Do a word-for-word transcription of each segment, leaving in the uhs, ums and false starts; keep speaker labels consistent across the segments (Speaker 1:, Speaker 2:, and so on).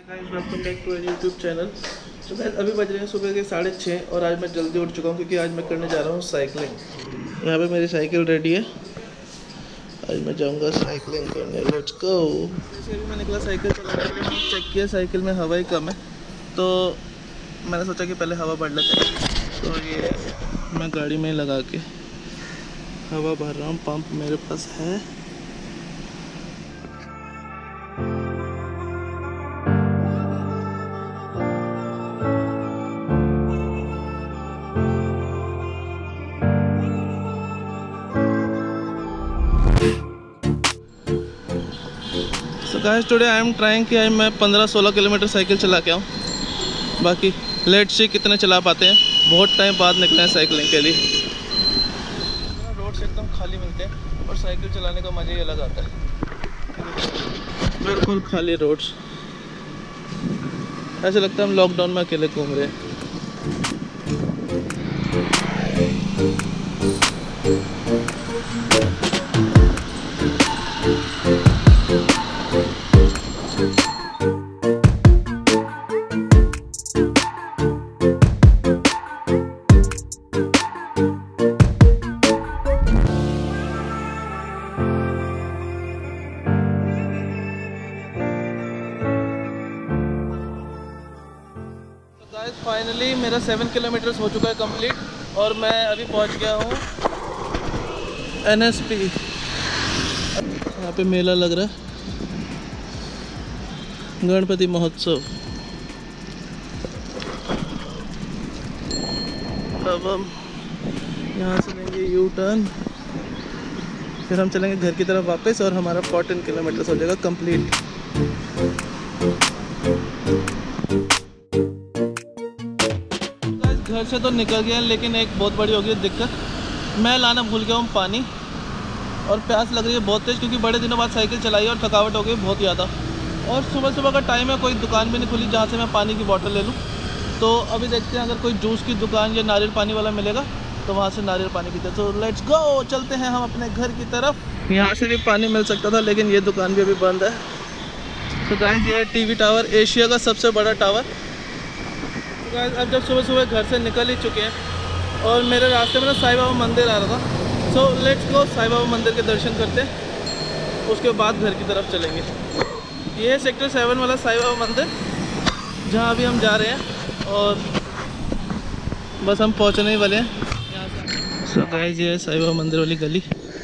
Speaker 1: Welcome back to YouTube channel. तो मैं अभी बज रहे हैं सुबह के साढ़े छः और आज मैं जल्दी उठ चुका हूँ क्योंकि आज मैं करने जा रहा हूँ साइकिलिंग। यहाँ पे मेरी साइकिल रेडी है, आज मैं जाऊँगा साइकिलिंग करने। Let's go. जैसे अभी मैं निकला साइकिल चलाने के लिए, चेक किया साइकिल में हवा ही कम है, तो मैंने सोचा कि पहले हवा भर लेते हैं। तो ये मैं गाड़ी में लगा के हवा भर रहा हूँ, पंप मेरे पास है। So guys, today I am trying कि आज मैं पंद्रह सोलह किलोमीटर साइकिल चला के आऊँ। बाकी लेट्स सी कितने चला पाते हैं। बहुत टाइम बाद निकले हैं साइकिलिंग के लिए। रोड से एकदम खाली मिलते हैं और साइकिल चलाने का मज़ा ही अलग आता है। बिल्कुल खाली रोड्स, ऐसे लगता है हम लॉकडाउन में अकेले घूम रहे हैं। फाइनली मेरा सेवन किलोमीटर्स हो चुका है कंप्लीट और मैं अभी पहुंच गया हूँ एन एस पी। यहाँ पे मेला लग रहा है, गणपति महोत्सव। अब हम यहाँ से लेंगे यू टर्न, फिर हम चलेंगे घर की तरफ वापस और हमारा फोर्टीन किलोमीटर्स हो जाएगा कंप्लीट। घर से तो निकल गया, लेकिन एक बहुत बड़ी हो गई दिक्कत, मैं लाना भूल गया हूँ पानी, और प्यास लग रही है बहुत तेज़ क्योंकि बड़े दिनों बाद साइकिल चलाई और थकावट हो गई बहुत ज़्यादा। और सुबह सुबह का टाइम है, कोई दुकान भी नहीं खुली जहाँ से मैं पानी की बोतल ले लूँ। तो अभी देखते हैं अगर कोई जूस की दुकान या नारियल पानी वाला मिलेगा तो वहाँ से नारियल पानी पीते हैं। तो लेट्स गो, चलते हैं हम अपने घर की तरफ। यहाँ से भी पानी मिल सकता था लेकिन ये दुकान भी अभी बंद है। तो गाइस, ये टी वी टावर, एशिया का सबसे बड़ा टावर। अब जब सुबह सुबह घर से निकल ही चुके हैं और मेरे रास्ते में ना साईं बाबा मंदिर आ रहा था। So let's go, Sai Baba मंदिर के दर्शन करते हैं, उसके बाद घर की तरफ चलेंगे। ये है सेक्टर सेवन वाला साईं बाबा मंदिर जहाँ अभी हम जा रहे हैं और बस हम पहुँचने ही वाले हैं। सो गाइस, ये है साईं बाबा मंदिर वाली गली।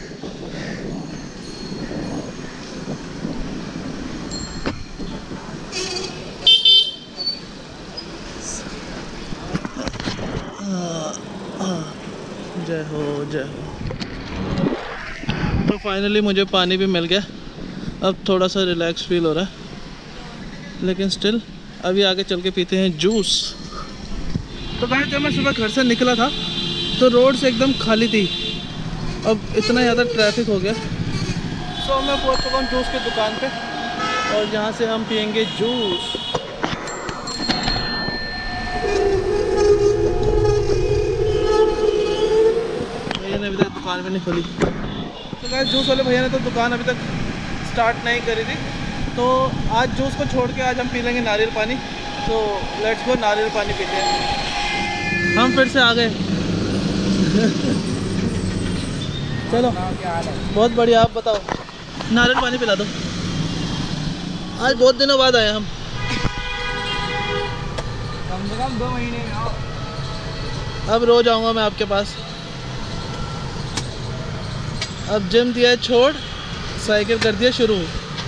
Speaker 1: जय हो जय हो। तो फाइनली मुझे पानी भी मिल गया, अब थोड़ा सा रिलैक्स फील हो रहा है, लेकिन स्टिल अभी आगे चल के पीते हैं जूस। तो गाइस, जब मैं सुबह घर से निकला था तो रोड से एकदम खाली थी, अब इतना ज़्यादा ट्रैफिक हो गया। सो मैं पहुंच चुका हूँ जूस की दुकान पे और यहाँ से हम पियेंगे जूस। अभी तक दुकान भी नहीं खोली। तो गाइस, जूस वाले भैया ने तो दुकान अभी तक स्टार्ट नहीं करी थी, तो आज जूस को छोड़ के आज हम पी लेंगे नारियल पानी। तो लेट्स गो, नारियल पानी पीते हैं। हम फिर से आ गए। चलो, बहुत बढ़िया। आप बताओ, नारियल पानी पिला दो। आज बहुत दिनों बाद आए हम,
Speaker 2: कम से कम दो महीने में आओ।
Speaker 1: अब रोज आऊँगा मैं आपके पास। अब जिम दिया है छोड़, साइकिल कर दिया शुरू।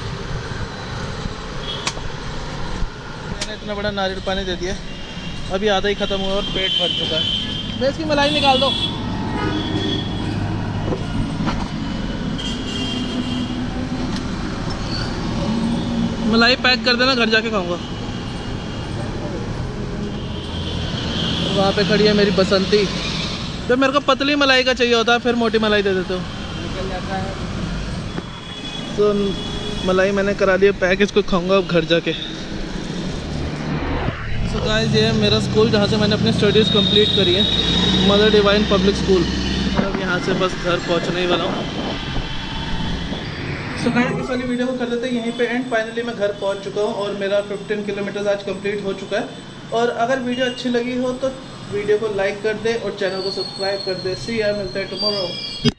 Speaker 1: मैंने इतना बड़ा नारियल पानी दे दिया, अभी आधा ही ख़त्म हुआ और पेट भर चुका है। मैं इसकी मलाई निकाल दो। मलाई पैक कर देना, घर जाके खाऊंगा। वहाँ पे खड़ी है मेरी बसंती। जब मेरे को पतली मलाई का चाहिए होता है फिर मोटी मलाई दे देते हो। तो मलाई मैंने करा लिया पैक, इसको खाऊंगा अब घर जाके। सो गाइस, ये है मेरा स्कूल जहाँ से मैंने अपनी स्टडीज़ कंप्लीट करी है, मदर डिवाइन पब्लिक स्कूल। अब यहाँ से बस घर पहुँचने ही वाला हूँ। सो गाइस इस वाली वीडियो को कर देते हैं यहीं पे एंड। फाइनली मैं घर पहुंच चुका हूं और मेरा पंद्रह किलोमीटर आज कंप्लीट हो चुका है। और अगर वीडियो अच्छी लगी हो तो वीडियो को लाइक कर दे और चैनल को सब्सक्राइब कर दे। सी यार, मिलते हैं टुमारो।